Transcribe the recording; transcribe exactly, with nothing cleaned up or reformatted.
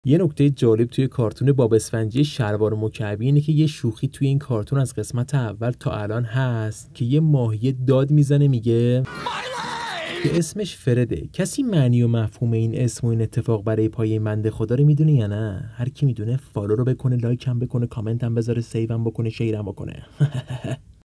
یه نکته جالب توی کارتون باب اسفنجی شلوار مکعبی اینه که یه شوخی توی این کارتون از قسمت اول تا الان هست که یه ماهی داد میزنه میگه که اسمش فرده. کسی معنی و مفهوم این اسم و این اتفاق برای پای این بنده خدا رو میدونه یا نه؟ هر کی میدونه فالو رو بکنه، لایک هم بکنه، کامنت هم بذاره، سیو هم بکنه، شیر هم بکنه.